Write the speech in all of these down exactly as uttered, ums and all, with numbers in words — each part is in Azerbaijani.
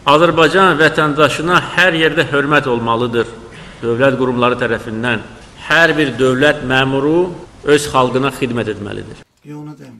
Azərbaycan vətəndaşına hər yerdə hörmət olmalıdır. Dövlət qurumları tərəfindən hər bir dövlət məmuru öz xalqına xidmət etməlidir. Yonu deyim.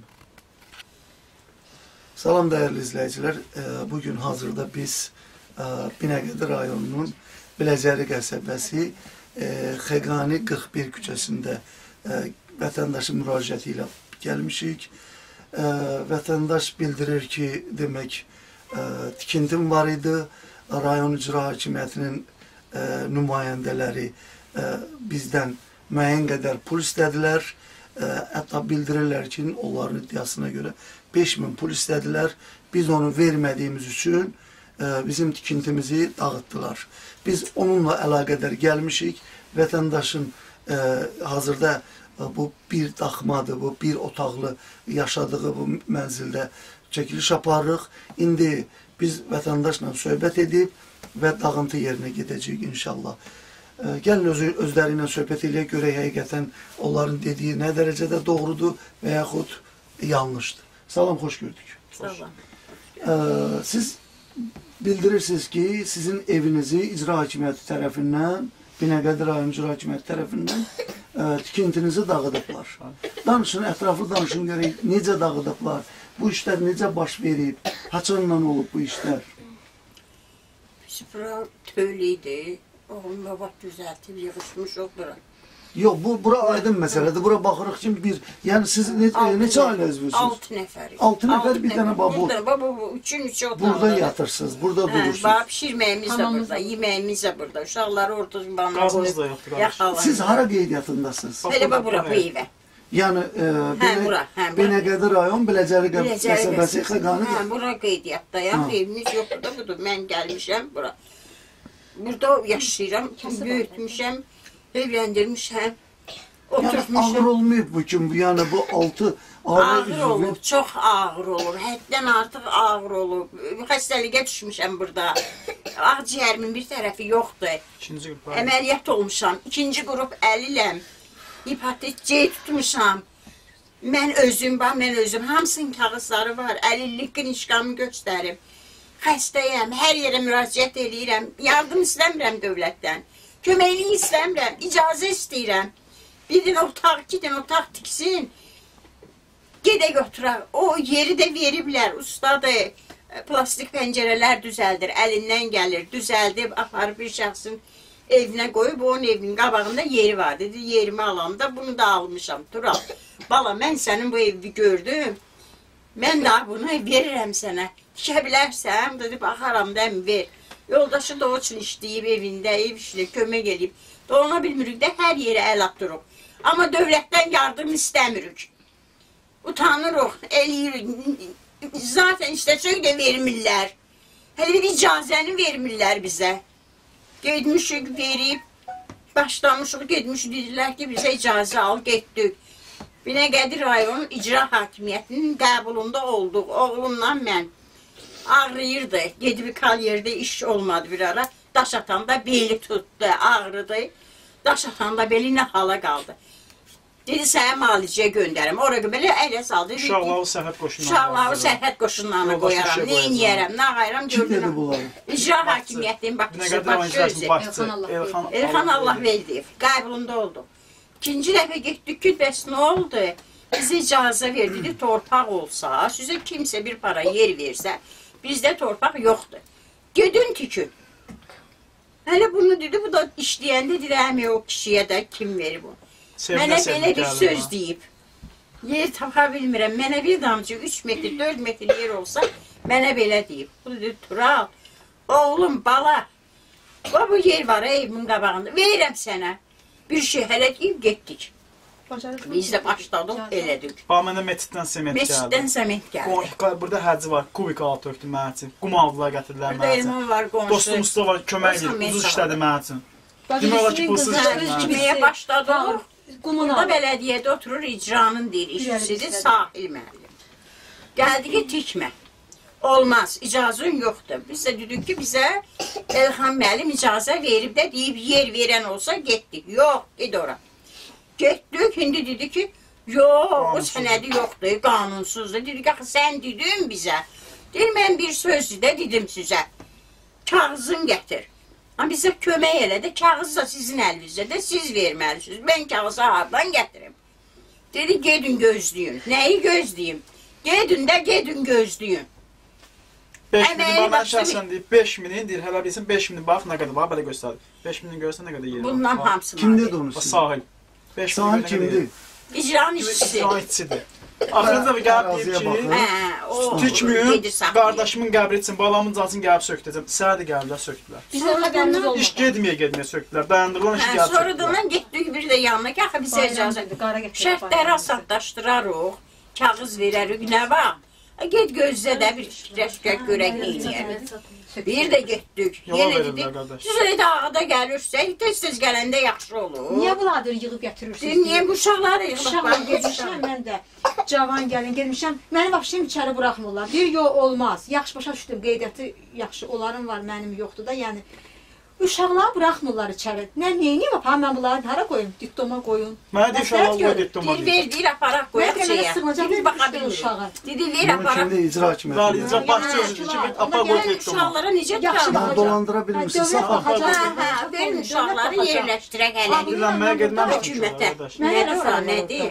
Salam dəyərli izləyicilər. Bugün hazırda biz Binəqədi rayonunun Biləcəri qəsəbəsi Xəqani qırx bir küçəsində vətəndaşın müraciəti ilə gəlmişik. Vətəndaş bildirir ki, demək, tikintim var idi. Rayon icra hakimiyyətinin nümayəndələri bizdən müəyyən qədər pul istədilər. Hətta bildirirlər ki, onların iddiasına görə beş min pul istədilər. Biz onu vermədiyimiz üçün bizim tikintimizi dağıtdılar. Biz onunla əlaqədar gəlmişik. Vətəndaşın hazırda bu bir daxmadır, bu bir otaqlı yaşadığı bu mənzildə çəkiliş aparırıq. İndi biz vətəndaşla söhbət edib və dağıntı yerinə gedəcəyik inşallah. Gəlin öz, özləri ilə söhbət eləyək, görək həqiqətən onların dediyi nə dərəcədə doğrudur və yaxud yanlışdır. Salam, xoş gördük. Salam. Ee, siz bildirirsiniz ki, sizin evinizi icra hakimiyyəti tərəfindən, Binəqədi rayon icra hakimiyyəti tərəfindən e, tikintinizi dağıdıblar. Danışın, ətraflı danışın, görək necə dağıdıblar, bu işlər necə baş verib, haçanla olub bu işlər? Biz bura töylüydü, oğlumla vaxt düzəltib, yığışmışıq bura. Yox, bu bura aydın məsələdir. Bura baxırıq ki, bir, yəni siz ne, neçə ailəniz bilirsiniz? Altı nəfərik. Altı nəfər, bir dənə babu. Burada, babu, üçün üçü otaqda. Burada yatırsınız, burada durursunuz. Hə, pişirməyimiz də burada, yeməyimiz də burada. Uşaqları ortası bana Qazınız da yoxdur, qardaş. Siz hara qeydiyyatındasınız? Elə bax, bura, bu evə. Yəni, e, Binəqədi rayon, Biləcəri qəsəbəsi, Xəqani. Hə, bura qeydiyyatdayam, evimiz yoxdur da budur. Mən gəlmişəm bura. Burada yaşayıram, böyütmüşəm. Evləndirmişəm, oturtmuşəm. Yəni, ağır olmayıb bu gün, yəni bu altı ağır olur, çox ağır olur, həddən artıq ağır olur. Xəstəliyə düşmüşəm burada. Ağciyərimin bir tərəfi yoxdur. Əməliyyat olmuşam, ikinci qrup əliləm. Hepatit C tutmuşam. Mən özüm, bax, mən özüm, hamısının kağızları var, əlillik qınışqamı göstərim. Xəstəyəm, hər yerə müraciət edirəm, yardım istəmirəm dövlətdən. Köməkliyi istəmirəm, icazə istəyirəm. Birin otaq, gidin otaq tiksin, gedə götürək. O yeri də veriblər, ustadır, plastik pəncərələr düzəldir, əlindən gəlir, düzəldib, aparıb bir şəxsin evinə qoyub, onun evinin qabağında yeri var. Dedi, yerimi alanda bunu da almışam, Tural. Bala, mən sənin bu evi gördüm, mən daha bunu verirəm sənə. Tikə bilərsən, dedi, baxaram, dəmi ver. Yoldaşı da o üçün işləyib evində, ev işlə, kömək edib. Dolana bilmirik də hər yerə əl atırıq. Amma dövlətdən yardım istəmirik. Utanırıq, eləyirik. Zaten istəsək də vermirlər. Hələ bir icazəni vermirlər bizə. Gedmişik, verib, başlamışıq, gedmişik, dedilər ki, bizə icazə al, getdik. Binəqədi rayon icra hakimiyyətinin qəbulunda olduq, oğlumla mən. Ağrıyırdı, gedib kal yerdə iş olmadı bir ara. Daş atanda beli tutdu, ağrıdı. Daş atanda beli nə hala qaldı. Dedi, sənə müalicəyə göndərim. Oraya belə əylə saldı. Uşaqları sərhəd qoşunlarına. Uşaqları sərhəd qoşunlarına qoyaram. Nə iniyərəm, nə qayıram, Kim dedi bunları? İcra hakimiyyətinin baxışı, başı özü. Elxan Allahverdiyev, qəbulunda oldu. İkinci dəfə getdik ki, bəs nə oldu? Bizə icazə verdi, torpaq olsa, sizə kimsə bir para yer versə, bizdə torpaq yoxdur. Gedin tükün. Hələ bunu dedi, bu da işləyəndə dedi, həmi o kişiyə də kim verir bunu. Mənə belə bir söz deyib. Yer tapa bilmirəm. Mənə bir damcı üç metr, dörd metr yer olsa, mənə belə deyib. Bu dedi, Tural, oğlum, bala, bu yer var evimin qabağında, verirəm sənə. Bir şey hələ deyib, getdik. Biz də başladıq, elədik. Bax, məndə Metiddən sement gəldi. Metiddən sement gəldi. Burada hərci var, kubik altı örtü mənə üçün. Qum aldılar, gətirdilər mənə üçün. Burada elman var, qonşu. Dostumuz da var, kömək edir, uzun işlədi mənə üçün. Demək olar ki, pulsuz işlədi mənə üçün. Tikməyə başladıq. Burada bələdiyyədə oturur, icranın deyir, işçisidir, sahil müəllim. Gəldi ki, tikmə. Olmaz, icazın yoxdur. Biz də dedik ki, bizə Elxan müəllim icazə verib də deyib, yer verən olsa getdik. Yox, ged ora. Getdik, indi dedi ki, yox, o sənədi yoxdur, qanunsuzdur. Dedik, axı, sən dedin bizə. Deyir, mən bir sözdür də dedim sizə. kağızın gətir. Amma bizə kömək elə də, kağız da sizin əlinizdə də, siz verməlisiniz. Mən kağızı hardan gətirim? Dedi, gedin gözləyin. Nəyi gözləyim? Gedin də, gedin gözləyin. beş minin bana şahsen deyib, beş minin deyir, hələ bilsin beş minin bax, nə qədər var, belə göstərir. beş minin görsən nə qədər yeri var. Bundan hamısını. Kim dedi onu siz? Sahil. Sahil kimdir? İcran işçisi. İcran işçisidir. Axırıncı da gəlib deyib ki, Hə, o tükmüyün, gedir saxlayır. qardaşımın qəbri üçün, balamın cacını gəlib sökdəcəm. Səhər də gəliblər, söktülər. Bizə xəbərimiz olmadı. İş getməyə getməyə söktülər, dayandırılan işi Hə, gəlib sonra da söktülər. mən getdik bir də yanına ki, axı bizə icazə. Şərtləri asadlaşdırarıq, kağız verərik, nə var? Get gözlə də bir fikirləşkək görək neyəcək. Bir də getdik, Yola yenə verirlər, dedik, qardaş. siz elə dağda gəlirsək, tez-tez gələndə yaxşı olur. Niyə bunları yığıb gətirirsiniz? Dedim, niyə bu uşaqları yığılıb Uşaqlar var, getmişəm mən də. Cavan gəlin gelmişəm. Məni vəxşim içəri buraxmırlar. Bir yo olmaz. Yaxşı başa düşdüm. Qeydiyyatı yaxşı. Onların var, mənim yoxdur da. Yəni uşaqları buraxmırlar içəri. Nə neyini yapam mən bunları hara qoyum? Diktoma qoyun. Mənə deyir, uşaqlar qoy Deyir, diktoma deyir. ver, deyir, aparaq qoyaq Mən şeyə. sığınacaq Dedi, baxa bir uşağı. bilmir. Dedi, ver, Bunun aparaq. kimdə icra Bəli, hakimiyyəti? icra başçı özüdür ki, apa qoy Yəni diktoma. uşaqlara necə Yaxşı tutalım? Yəni dolandıra bilmirsiniz. Dövlət Saxla. baxacaq. Hə, hə, verin uşaqları yerləşdirək hələ. Dilənməyə getməmişdim ki, Hökumətə. qardaş. Nədir ora, nədir?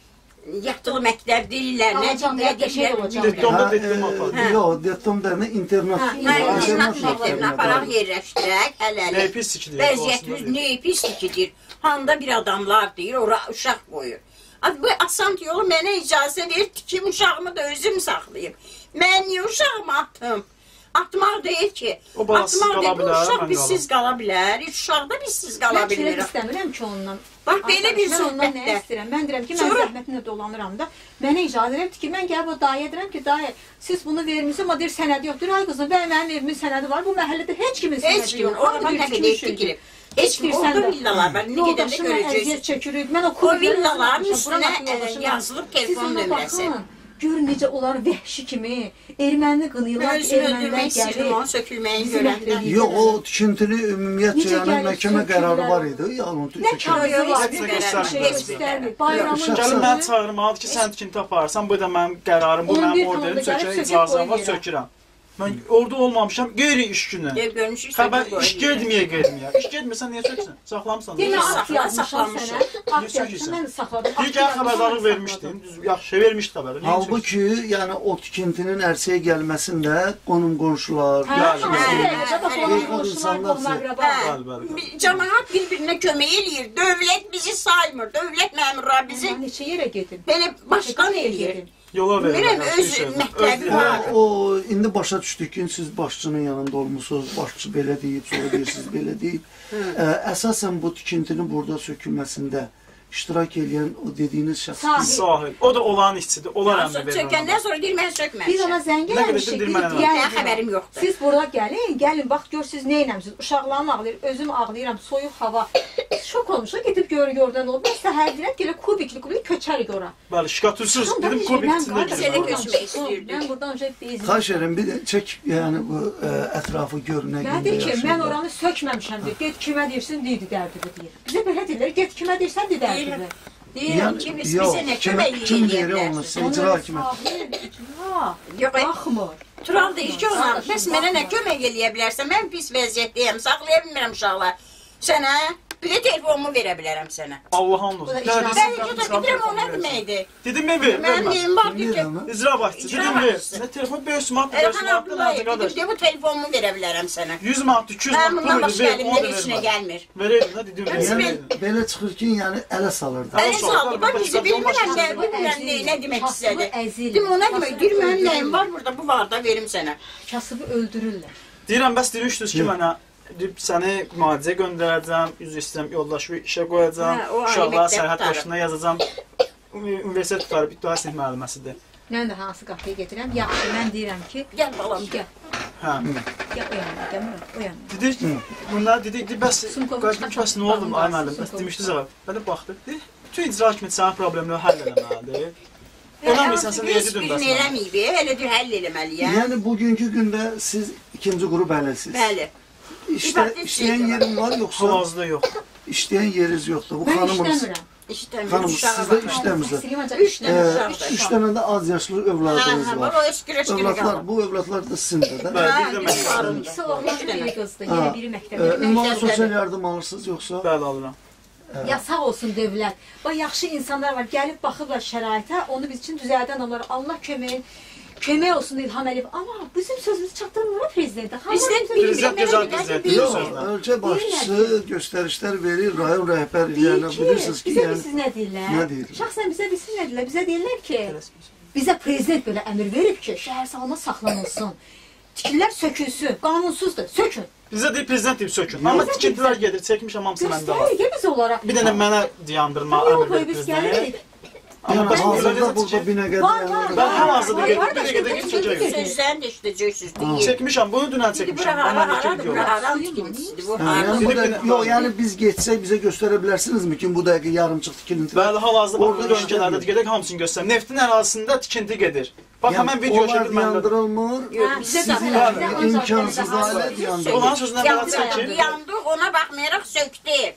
Yatılı məktəb deyirlər, nə Alacam, nə qəşəng olacaq. deyirlər. Diktoma Hə, diktoma apar. e, Yox, diktoma deyəndə internat. Hə, Mən internat internat internat məktəbinə aparaq yerləşdirək, hələ. Nə pis sikidir. Vəziyyətimiz nə pisdir ki, deyir. Handa bir adamlar deyir, ora uşaq qoyur. Bu asan yolu mənə icazə ver, tikim uşağımı da özüm saxlayım. Mən niyə uşağımı atım? Atmaq deyil ki. O balasız Atmaq qala deyil, bu bilər, uşaq mən bizsiz qala bilər. Üç uşaq da bizsiz qala Mən çörək bilir. istəmirəm ki ondan. Bax, belə bir Mən ondan nə söhbətdə. istəyirəm? Mən deyirəm ki, mən Sonra- zəhmətinlə dolanıram da. Mənə icazə verir ki, mən gəlib o dayıya deyirəm ki, dayı, siz bunu vermisiniz, amma deyir sənədi yoxdur. Ay qızım, bəy mənim evimin sənədi var. Bu məhəllədə heç kimin Heç sənədi kimin, yox. orada nə qədər tikilib. Heç kim, orada villalar var, nə gedəndə Yoldaşımla əziyyət görəcəksiniz. çəkirik. Mən o O villaların üstünə e, yazılıb telefon nömrəsi. Görün necə onlar vəhşi kimi erməni qınıyırlar, Özünü ermənilər öldürmək istəyirdim, gəlir. onun sökülməyin Bizim görəndə. məktəbi- Yox, o tikintili ümumiyyətcə Necə yəni gəlib məhkəmə sökürlər. qərarı var idi. Yəni onu Nə kağızı Yox, var, heç bir bir dənə göstərmir. şey Heç bir göstərmir. dənə. Bayramın Yox, Gəlin günü- mən çağırmalıdır ki, sən tikinti aparsan, bu da mənim qərarım, bu on bir mənim orderim, tamamda gəlib sökürəm, söküb icazəm var, qoyuram. sökürəm. Mən orada olmamışam, qeyri iş günü. Ev görmüşük. Xəbər iş getməyə getməyə. İş getməsən niyə söksün? Saxlamısan. Demə Saxla, at yazmışam saxlamışam. sənə. At Niyə yazmışam, mən saxladım. Bir gəl xəbərdarlıq vermişdin, düz yaxşı vermişdi xəbəri. Niyə Halbuki, yəni o tikintinin ərsəyə gəlməsində qonum qonşular, Hə, yaşlılar, hə, bax, hə, onun hə, qonşular, insanlar- qohum-əqrabalar. Bəli, bəli. bəli. Cəmaət bir-birinə kömək eləyir. Dövlət bizi saymır. Dövlət məmurları bizi Mən neçə yerə gedim? belə başdan eləyir. Yola Bilmirəm, verirlər. öz məktəbi var. Hə, o indi başa düşdük ki, siz başçının yanında olmusunuz, başçı belə deyib, sonra deyirsiniz belə deyib. Ə, əsasən bu tikintinin burada sökülməsində iştirak edən o dediyiniz şəxs Sahib. Sahil. O da olan işçidir. Onlar əmr verir. Sökəndən sonra deyir, mən sökməmişəm. Biz ona zəng Nə qədər eləmişik. dindirmə Biz nə var? Nə gəlin. xəbərim yoxdur. Siz bura gəlin, gəlin bax gör siz nə eləmisiniz. Uşaqlarım ağlayır, özüm ağlayıram, soyuq hava. Şok olmuşam, gedib gör gördən olub. Mən səhər deyirəm, gələ kubikli kubik köçərik ora. Bəli, şikatürsüz dedim kubik içində Sənə girir. köçmək istəyirdim. Mən buradan önce bezim. Xahiş edirəm, bir də çək, yəni bu ə, ətrafı gör nə Mən gündə deyir ki, mən yaşayırlar. oranı sökməmişəm deyir. Get kimə deyirsin, deyir dərdibi deyir. Bizə belə deyirlər, get kimə deyirsən, deyir dərdibi. Deyirəm Yəni, ki, biz yox, bizə nə kimə- kömək kim eləyə deyir onu bilərsin? sizə? İcra hakimiyyəti. icra. Yox, e, Baxmır. Tural deyir ki, ona, bəs mənə nə kömək eləyə bilərsən? Mən pis vəziyyətdəyəm, saxlaya bilmirəm uşaqlar. Sənə bir də telefonumu verə bilərəm sənə. Allah hamd olsun. Bu da icra- Mən Gəlirsən, yox da bilirəm o nə deməkdir. Dedim mi ver, Mənim vermə. neyim var Kim ki? deyir onu? İcra başçı, İcra dedim ver. başçısı. Nə telefon beş manat, beş Elxan manat Abdullayev nədir qardaş? dedim, bu telefonumu verə bilərəm sənə. yüz manat, iki yüz Mən manat bundan pul başqa ver, əlimdə onu da heç nə vermə. gəlmir. Verelim də dedim ver. Yəni ver. belə çıxır ki, yəni ələ salırdı. Ələ Olsun, saldı, bax olsun, bizi olsun, bilmirəm olsun. nə, bilmirəm nə, nə demək istədi. Kasıbı əzil. Dedim, o nə demək, deyir, mənim nəyim var burada, bu var da verim sənə. Kasıbı öldürürlər. Deyirəm, bəs demişdiniz ki, mənə deyib, səni müalicə göndərəcəm, üzr istəyirəm, yoldaşı işə qoyacam, Hə, o ali uşaqlara məktəb sərhəd tutarım. başına yazacam. Universitet tutarıb, iddia sinif müəlliməsidir. Mən də hansı qapıya gedirəm? Yaxşı, mən deyirəm ki, Gəl balam, gəl, Hə. gəl o yana, gəl o yana. Dedik, bunlar dedik, dedik, bəs Sumkovu qardaşım çıxart, bəs nə oldu, bağını ay bas, müəllim, bəs sumkovu demişdi cavab. Belə baxdıq, dedik, bütün icra hakimiyyəti sənin problemləri həll eləməlidir. Eləmirsən, sən necə Biz birini dönbəsən? eləməyib, elə deyir, həll eləməliyəm. Yəni bugünkü gündə siz ikinci qrup ələsiz. Bəli. İşdə, işləyən yerin var yoxsa Hal-hazırda yox. işləyən yeriniz yoxdur. Bu Mən xanımınız. işləmirəm. İşləmir, Xanım, uşağa sizdə baxır. işləmirsə. Üç dənə Ee, uşaq da. üç tane de az yaşlı Hə, evladınız hə, var. o öskürə-öskürə Evlatlar, qalır. bu evlatlar da sizin de, de. Bəli, bir də Hə, mən varım. İkisi oğlan, biri qızdır, Ha. yenə biri Ee, məktəbdə. ünvanlı Məktəbdə. sosyal yardım alırsınız yoksa? Bəli, alıram. Ya sağ olsun dövlət. Bax yaxşı insanlar var, gəlib baxıblar şəraitə, onu biz üçün düzəldən onlara Allah kömək kömək olsun İlham Əliyev. Amma bizim sözümüzü çatdırmır prezidentə. Prezident Prezident bilmir, gözəl bilmir, prezident. bilmir. Yok, Sözler. ölçe başçısı gösterişler verir, rayon rehber Deyir yani ki, bilirsiniz ki bizə yani. bilsiz nə deyirlər? Nə deyirlər? Şəxsən bizə bilsiz nə deyirlər? Bizə deyirlər ki, bizə prezident belə əmr verib ki, şəhər salma saxlanılsın. Tikililər sökülsün, qanunsuzdur, sökün. Bizə deyir prezident deyib sökün. Amma tikintilər gedir, çəkmişəm hamısı məndə var. Göstərir ki, biz olaraq. Bir dənə mənə dayandırma Yox, əmr verir biz prezident. gəlirik. Amma Yani başqa hazırda prezident burada çəkir. Binəqədə Var, var, yani. Ben hal-hazırda var, gedim, var, bir dəqiqə var, gedim, çəkəcəyik. Sözlərini də işləyəcəksiniz, deyir. Çəkmişəm, bunu dünən Dedi, çəkmişəm. bura hara, Mənə haradır, fikir bura yox. haram tikintisidir, bu Ha, yani haram. bu Bir da, dakika. yok yani biz geçsek bize gösterebilirsiniz mi ki bu dakika yarımçık tikintiler? Bəli, hal-hazırda Orada bu bölgələrdə işləmir. gedək hamısını göstərim. Neftin ərazisində tikinti gedir. Bax, Yani həmən video onlar çəkir məndə. yandırılmır, Yox, bizə sizin də yani imkansız alet yandırılır. Onların sözünə belə Yandı, çəkir. yandıq, ona baxmayaraq söktü.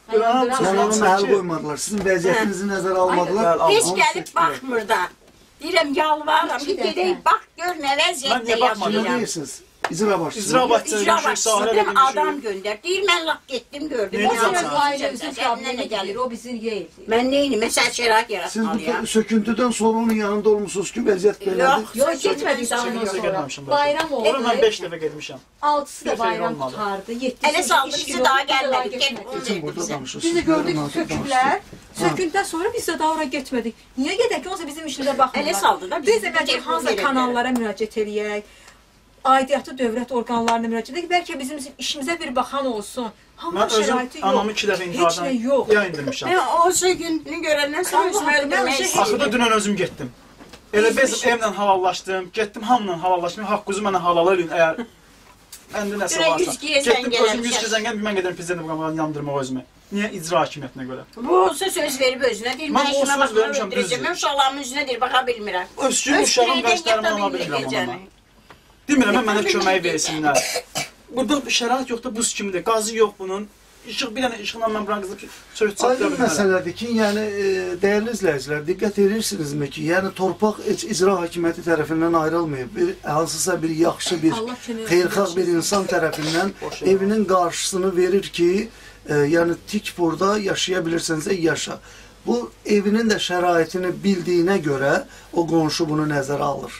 Yani onu Sen- məhəl qoymadılar, sizin vəziyyətinizi nəzərə almadılar. Aynen. Heç onu gəlib söktülər. baxmır da. Deyirəm, yalvarıram, İki bir dəfə. gedək, bax, gör nə Mən vəziyyətdə niyə baxmadım? Nə yaşayıram. deyirsiniz? İcra başçısı. İcra başçısı İcra demişik, Sahirə başçısıdır, demişik. adam göndər. Deyir, mən laf getdim, gördüm. Nə Mən diyəcəm ayrı sən? Ailə olacağım, üzrə səndən nə problemi gəlir? gəlir, o bizim deyil. Mən neyini, məsəl şərait Siz yaratmalıyam. bu söküntüden sonra onun yanında olmuşsunuz ki vəziyyət belədir. Yox, Yox, söküntüdən getmədik sonra. ondan Çəkilməsə sonra. getməmişəm. Bayram oldu. Ora mən beş dəfə getmişəm. Altısı Bir da şey bayram olmadı. tutardı. Yeddisi Ələ saldı, iş bizi günü daha oldu, biz də gəlmədik. getmədik. Get, onu Keçin verdi burada bizə. danışırsınız. Biz də gördük Buyurun, söküblər. Söküntüdən sonra biz də daha ora getmədik. Niyə gedək ki, onsa bizim işimizə baxmırlar. Ələ saldı da, Biz biz də bəlkə telefon hansısa verək kanallara müraciət eləyək. Aidiyyatı dövlət orqanlarına müraciət edək. Bəlkə bizim işimizə bir baxan olsun. Hamı Mən özüm şəraiti yox. anamı iki dəfə Heç intihardan nə yox. yayındırmışam. Mən o söküntünü görəndən sonra özümü Allah, öldürmək mən şey- istəyirəm. Axırda dünən özüm getdim. Elə bezim evlə halallaşdım. Getdim hamla halallaşdım. Haqqınızı mənə halal eləyin əgər məndə nəsə Dünən varsa. yüz ikiyə Getdim zəng özüm yüz eləmişəm. iki zəngən mən gedirəm prezident proqramını yandırmağa özümə. Niyə icra hakimiyyətinə görə? Bu olsa söz verib özünə deyir, Mən mən o işimə söz baxmağı vermişəm, öldürəcəm. düzdür. Mən uşaqlarımın üzünə deyir, baxa bilmirəm. Özgür uşağım qəşlərimə ala bilmirəm ona. Demirəm, mən mənə kömək versinlər. Burada şərait yoxdur, buz kimidir. Qazı yox bunun. İşıq bir dənə işıqla mən bura qızıb söhbət çatdıra Aydın bilmərəm. məsələdir ki, yəni e, dəyərli izləyicilər, diqqət edirsinizmi ki, yəni torpaq heç icra hakimiyyəti tərəfindən ayrılmayıb. Bir hansısa bir yaxşı bir Allah kömək olsun. xeyirxah bir insan tərəfindən evinin qarşısını verir ki, e, yəni tik burada yaşaya bilirsinizsə yaşa. Bu evinin də şəraitini bildiyinə görə o qonşu bunu nəzərə alır.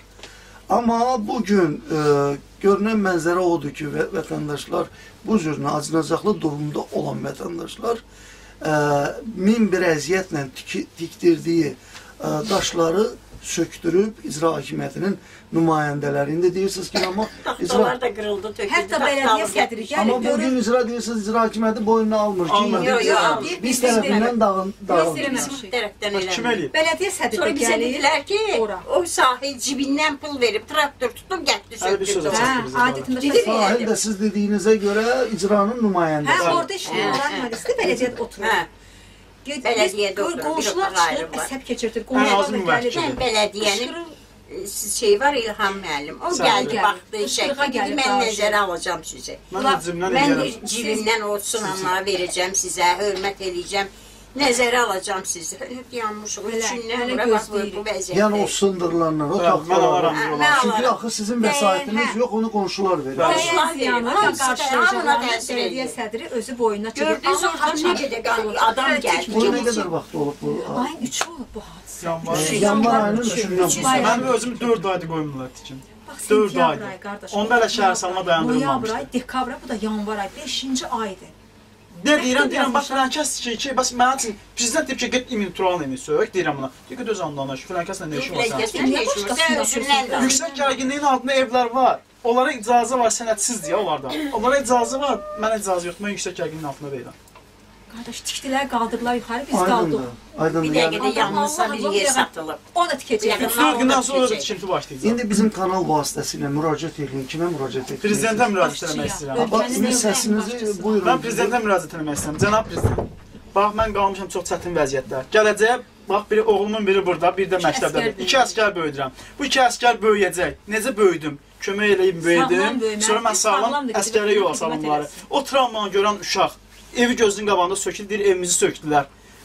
Amma bugün e, görünən mənzərə odur ki, və vətəndaşlar bu cür acınacaqlı durumda olan vətəndaşlar e, min bir əziyyətlə tik tikdirdiyi e, daşları söktürüb icra hakimiyyətinin nümayəndələri. İndi deyirsiniz ki, amma icra... Taxtalar da qırıldı, töküldü. Hətta bələdiyyə sədri Amma gəlib görür. bugün icra deyirsiniz, icra hakimiyyəti boynuna almır ki, Almır. yəni Yox, biz- yox, almır. biz tərəfindən dağın, dağılır. Biz- tərəfdən Bax, kim eləmir. eləyib? Bələdiyyə sədri Sonra də bizə gəlir. dedilər ki, Ora. o sahil cibindən pul verib, traktor tutub gəldi Hələ bir söz söktürdü. açaq. Hə, adətində Dedim, söz- Sahil də siz dediyinizə görə icranın Hə, nümayəndəsi. orada işləyən olan mühəndisdə bələdiyyət oturur. Hə, Ged- Bələdiyyədə biz- oturur, bir Qonşular otaq ayrı çıxır, var. əsəb keçirdir. Ən Qonşular azı da müvəkkil. gəlir. mən bələdiyyənin Qışqırır. şey var İlham müəllim. O Sağ gəldi, olun. baxdı, Qışqırığa şəkil dedi, gəlib mən qarşı. nəzərə alacağım sizi. Mən də cibimdən Mən eləyərəm. də cibimdən o sunanları verəcəm sizə, hörmət eləyəcəm. Nəzərə alacağım sizi. Yanmışıq, Elə, üçündən elə bura bax bu gözləyirik. bu vəziyyətdə. Yəni o sındırılanlar, o Hə, mən alaram, taxtalar. bir Mən Çünki alaram. axı sizin Hə, vəsaitiniz hə. yox, onu qonşular verir. Bəli. Dəyən ziyanı Hamısı- hamına qarşılayacaqlar. təsir Bələdiyyə edir. sədri özü boynuna çəkir. Gördünüz Allah orada nə açar. qədər qan- adam gəldi. Bu nə qədər vaxt olub bu? Ayın üçü olub bu hadisə. Yanvar. Üçü. Yanvar ayının üçü. üçündən Üçü. bu. Bayram. Mənim özüm dörd aydır qoymurlar tikin. Bax, Dörd sentyabr aydır. ayı qardaş. Onda hələ şəhər salma Noyabr dayandırılmamışdı. ayı, dekabr bu da yanvar ayı, beşinci aydır. Ne deyirəm, deyirəm, bax filan kəs ki, ki, bax mənim üçün prezident deyib ki, get imin tural sök, deyirəm buna. Deyir ki, döz andanış, filan kəslə nə işin var sənin? Sən nə işin özündən də. Yüksək gərginliyin altında evlər var. Onlara icazə var, sənədsiz deyə onlarda. Onlara icazə var, mənə icazə yoxdur, mən yüksək gərginliyin altında deyirəm. Qardaş tikdilər, qaldırdılar yuxarı, biz Aydındır. qaldıq. Aydındır. Bir Yəni, dəqiqədə yanınızda bir yer satılıb. O da tikəcək. Yaxın- Dörd gündən sonra da tikinti başlayacaq. İndi bizim kanal vasitəsilə müraciət edin. Kimə müraciət edin? Prezidentə müraciət etmək istəyirəm. Bax, sizin səsinizi buyurun. Mən prezidentə müraciət etmək istəyirəm. Cənab prezident, bax mən qalmışam çox çətin vəziyyətdə. Gələcək, bax biri oğlumun biri burada, bir də məktəbdə. əsgər İki əsgər böyüdürəm. Bu iki əsgər böyüyəcək. Necə böyüdüm? Kömək eləyib Sağlam böyüdüm. böyümək. Sonra mən sağlam Sağlamdır, əsgərə bizim yol xidmət salımları. eləsin. O travmanı görən uşaq evi gözünün qabağında söküldü, deyir evimizi söktülər.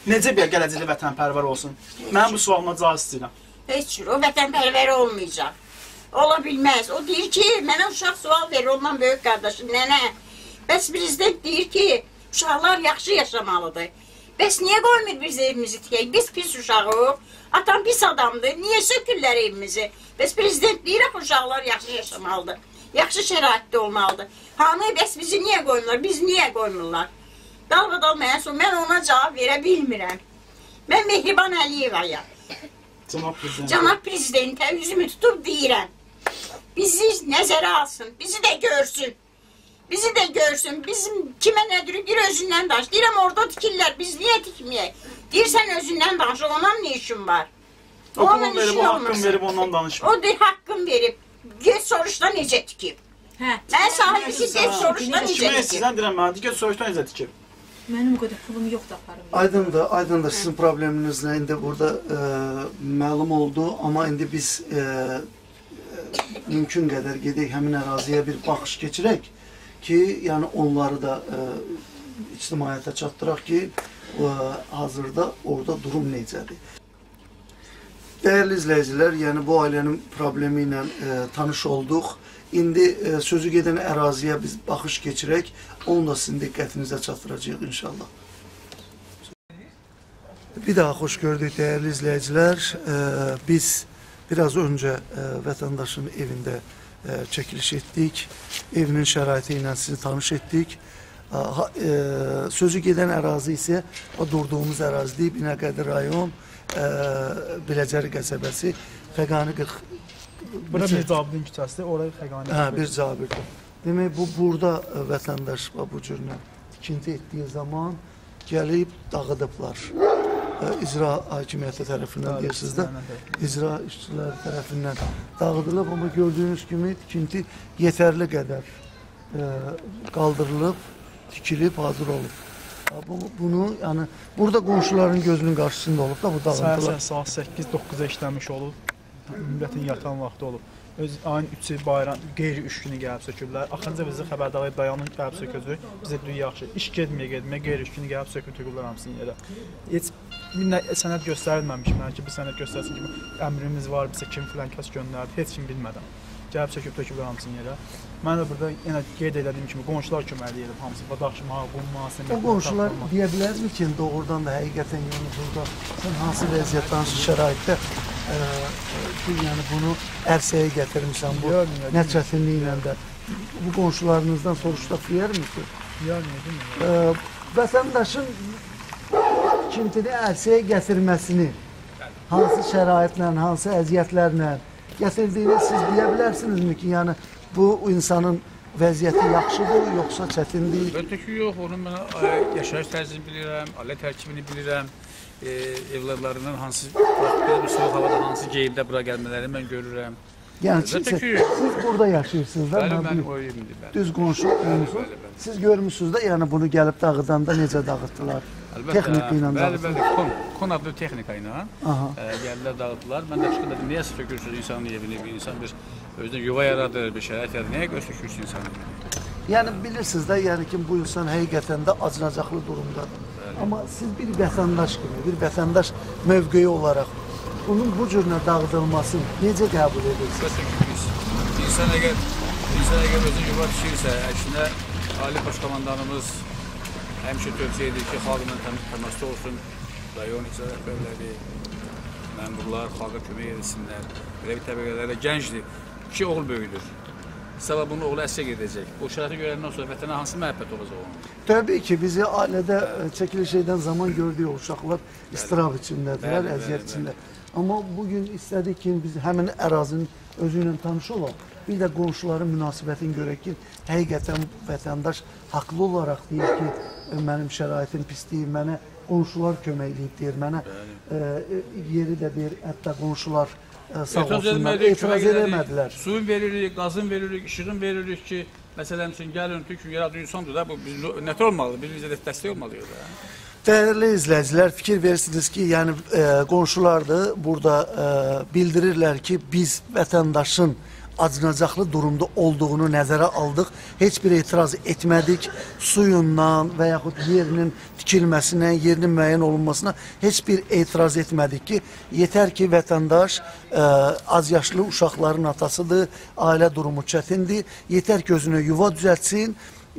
necə bir gələcəkdə vətənpərvər olsun? Mənim bu sualıma cavab istəyirəm. Heç cür, o vətənpərvər olmayacaq. Ola bilməz. O deyir ki, mənə uşaq sual verir, ondan böyük qardaşım, nənə. Bəs prezident deyir ki, uşaqlar yaxşı yaşamalıdır. Bəs niyə qoymur biz evimizi tikək? Biz pis uşağıq. Atam pis adamdır. Niyə sökürlər evimizi? Bəs prezident deyir ki, uşaqlar yaxşı yaşamalıdır. Yaxşı şəraitdə olmalıdır. Hanı, bəs bizi niyə qoymurlar? Biz niyə qoymurlar? Dalbadal mənə sor, mən ona cavab verə bilmirəm. Mən Mehriban Əliyevayam. Cənab prezident. Cənab prezidentə üzümü tutub deyirəm. Bizi nəzərə alsın, bizi də görsün. Bizi də görsün. Bizim kimə nə deyir, bir özündən danış. Deyirəm, orada tikirlər, biz niyə tikməyək? Deyirsən, özündən danış, ondan ne işin var? O pulun verib, o haqqın verib, ondan danışma. O deyir, haqqın verib. Get soruşda necə tikib? Mən sahibi ki, get soruşda necə Kimə tikib? istəyirsən, deyirəm, mənə get soruşda necə tikib? Mənim o qədər pulum yoxdur aparım. Aydındır, aydındır sizin probleminiz nə? İndi burada e, məlum oldu, amma indi biz e, e, mümkün qədər gedək həmin əraziyə bir baxış keçirək ki, yəni onları da e, ictimaiyyətə çatdıraq ki, e, hazırda orada durum necədir. Dəyərli izləyicilər, yəni bu ailənin problemi ilə e, tanış olduq. İndi e, sözü gedən əraziyə biz baxış keçirək, onu da sizin diqqətinizə çatdıracağıq inşallah. Bir daha xoş gördük dəyərli izləyicilər. E, biz biraz öncə e, vətəndaşın evində e, çəkiliş etdik. Evinin şəraiti ilə sizi tanış etdik. E, e, sözü gedən ərazi isə o durduğumuz ərazidir. Binəqədi rayon, e, Biləcəri qəsəbəsi, Xəqani qırx. Bura bir Cabirin küçəsidir, oraya Xəqani. Hə, bir Cabirdir. Demək, bu burada vətəndaş bu cürlə tikinti etdiyi zaman gəlib dağıdıblar. İcra hakimiyyəti tərəfindən deyirsiniz də, icra işçiləri tərəfindən dağıdılıb, amma gördüyünüz kimi tikinti yetərli qədər qaldırılıb, tikilib, hazır olub. Bunu, yəni, burada qonşuların gözünün qarşısında olub da bu dağıntılar. Saat səkkiz doqquzda işləmiş olub. Millətin yatan vaxtı olub. Öz ayın üçü bayram, qeyri üç günü gəlib söküblər. Axırıncı bizi xəbərdar dayanın gəlib sökücü. Bizə dünya yaxşı. İş getməyə getməyə qeyri üç günü gəlib söküb töküblər hamısını yerə. Heç bir sənəd göstərilməmiş mənə ki, bir sənəd göstərsin ki, əmrimiz var, bizə kim filan kəs göndərdi, heç kim bilmədən. Gəlib söküb töküblər hamısını yerə. Mən də burada yenə qeyd edədiyim kimi qonşular köməkli edib hamısı. Badaxşıma, qumma, sənət. O qonşular deyə bilərsiniz ki, doğrudan da həqiqətən yəni burada sən hansı vəziyyətdə, hansı şəraitdə ki, yəni bunu ərsəyə gətirmişsən, bu nə çətinliklə də. Bu qonşularınızdan soruşda deyərmişsiniz? Yəni, vətəndaşın tikintini ərsəyə gətirməsini hansı şəraitlə, hansı əziyyətlərlə gətirdiyini siz deyə bilərsinizmi ki, yəni bu insanın vəziyyəti yaxşıdır, yoxsa çətindir? Əlbəttə ki, yox, onun mən yaşayış tərzini bilirəm, ailə tərkibini bilirəm. E, evlərlərindən hansı bir soğuk havada hansı geyimdə bura gəlmələrini mən görürəm. Yəni siz, siz burada yaşayırsınız da? Bəli, mən o yerimdir. Düz qonşu olmuşsunuz. Siz görmüşsünüz də, yəni bunu gəlib dağıdanda necə dağıtdılar? Texnika ilə dağıtdılar. Bəli, bəli, kon, kon adlı texnika ilə e, gəldilər, dağıtdılar. Mən də çıxın dedim, niyə sökürsünüz insanın evini, bir insan bir özünə yuva yaradır, bir şərait yaradır, niyə göstərsiniz insanın evini? Yəni bilirsiniz də, yəni ki, bu insan həqiqətən də acınacaqlı durumdadır. Amma siz bir vətəndaş kimi, bir vətəndaş mövqeyi olaraq bunun bu cürünə dağıdılmasını necə qəbul edirsiniz? İnsan əgər, insan əgər özü yuva düşürsə, əksinə Ali Baş Komandanımız həmişə tövsiyə edir ki, xalqla təmasda olsun, rayon icra rəhbərləri, məmurlar, xalqa kömək edilsinlər. Belə bir təbəqələrlə gəncdir, iki oğul böyüdür. Sabah bunun oğlu əssə gedəcək. Bu şəraiti görəndən sonra vətənə hansı məhəbbət olacaq onun? Təbii ki, bizi ailədə çəkiliş edən zaman gördüyük uşaqlar istirab içindədirlər, əziyyət içində. Amma bugün istədik ki, biz həmin ərazinin özü ilə tanış olaq. Bir də qonşuların münasibətini görək ki, həqiqətən vətəndaş haqlı olaraq deyir ki, mənim şəraitim pisdir, mənə qonşular köməkləyib deyir, mənə yeri də deyir, hətta qonşular sağ olsunlar, etiraz edəmədilər. Suyun veririk, qazın veririk, işığın veririk ki, məsələn üçün gəlin, tükün, yaradı insandır da, bu nətər olmalıdır, bir bizə dəstək olmalıyıq da. Dəyərli izləyicilər, fikir verirsiniz ki, yəni e, qonşulardır, burada e, bildirirlər ki, biz vətəndaşın acınacaqlı durumda olduğunu nəzərə aldıq. Heç bir etiraz etmədik. Suyundan və yaxud yerinin tikilməsinə, yerinin müəyyən olunmasına heç bir etiraz etmədik ki, yetər ki, vətəndaş ə, az yaşlı uşaqların atasıdır, ailə durumu çətindir, yetər ki, özünə yuva düzəltsin,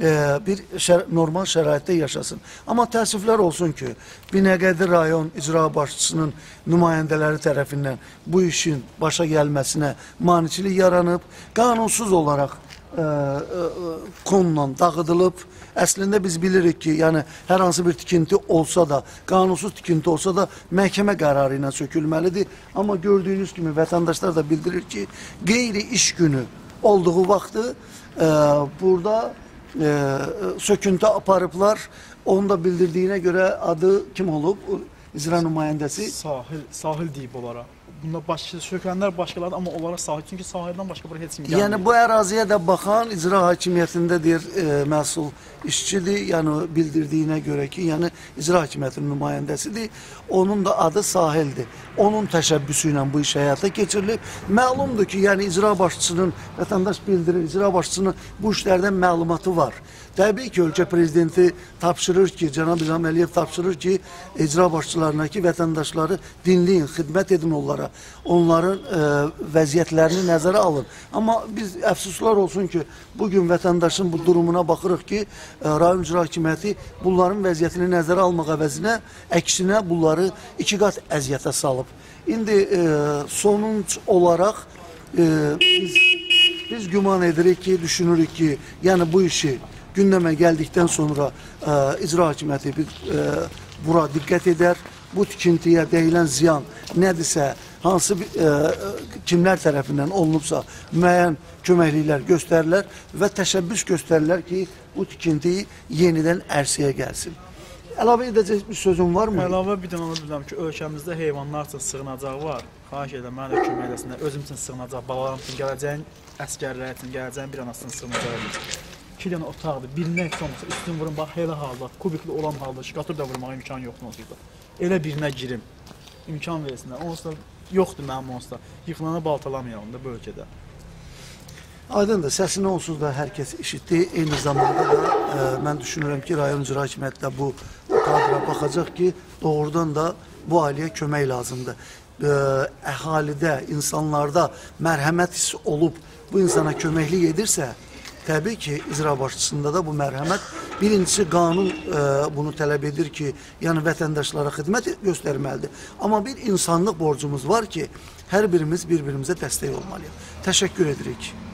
bir şər normal şəraitdə yaşasın. Amma təəssüflər olsun ki, Binəqədi rayon icra başçısının nümayəndələri tərəfindən bu işin başa gəlməsinə maniçilik yaranıb, qanunsuz olaraq ə, ə, konla dağıdılıb. Əslində biz bilirik ki, yəni hər hansı bir tikinti olsa da, qanunsuz tikinti olsa da məhkəmə qərarı ilə sökülməlidir. Amma gördüyünüz kimi vətəndaşlar da bildirir ki, qeyri iş günü olduğu vaxtı ə, burada e, söküntü aparıblar. Onun da bildirdiyinə görə adı kim olub? İcra nümayəndəsi? Sahil, sahil deyib onlara. Bunda başqa sökənlər başqaları, amma onlara sahil, çünki sahildən başqa bura heç kim gəlmir. Yəni bu əraziyə də baxan icra hakimiyyətində deyir e, məsul işçidir. Yəni bildirdiyinə görə ki, yəni icra hakimiyyətinin nümayəndəsidir. Onun da adı Sahildir. Onun təşəbbüsü ilə bu iş həyata keçirilib. Məlumdur ki, yəni icra başçısının, vətəndaş bildirir, icra başçısının bu işlərdən məlumatı var. Təbii ki, ölkə prezidenti tapşırır ki, Cənab İlham Əliyev tapşırır ki, icra başçılarına ki, vətəndaşları dinləyin, xidmət edin onlara, onların e, vəziyyətlərini nəzərə alın. Amma biz əfsuslar olsun ki, bugün vətəndaşın bu durumuna baxırıq ki, e, rayon icra hakimiyyəti bunların vəziyyətini nəzərə almaq əvəzinə, əksinə bunları iki qat əziyyətə salıb. İndi e, sonunc olaraq e, biz, biz güman edirik ki, düşünürük ki, yəni bu işi gündəmə gəldikdən sonra e, icra hakimiyyəti bir, e, bura diqqət edər. Bu tikintiyə deyilən ziyan nədirsə, hansı bir, e, kimlər tərəfindən olunubsa müəyyən köməkliklər göstərilər və təşəbbüs göstərilər ki, bu tikinti yenidən ərsəyə gəlsin. Əlavə edəcək bir sözüm var mı? Əlavə bir dənə onu bilirəm ki, ölkəmizdə heyvanlar üçün sığınacaq var. Xahiş edirəm, mənə də kömək eləsinlər. Özüm üçün sığınacaq, balalarım üçün, gələcəyin əsgərlər üçün, gələcəyin bir anasının sığınacaq üçün. İki dənə otaqdır, birinə heç olmasa üstün vurun, bax, elə halda, kubikli olan halda, şikatur da vurmağa imkan yoxdur onsuz da. Elə birinə girim, imkan versinlər. Onsuz da yoxdur mənim onsuz da. Yıxılana baltalamayalım da bu ölkədə. Aydındır, səsini onsuz da hər kəs işitdi. Eyni zamanda da e, mən düşünürəm ki, rayon icra hakimiyyəti də bu kadra baxacaq ki, doğrudan da bu ailəyə kömək lazımdır. E, əhalidə, insanlarda mərhəmət hissi olub bu insana köməklik edirsə, təbii ki, icra başçısında da bu mərhəmət, birincisi qanun e, bunu tələb edir ki, yəni vətəndaşlara xidmət göstərməlidir. Amma bir insanlıq borcumuz var ki, hər birimiz bir-birimizə dəstək olmalıyıq. Təşəkkür edirik.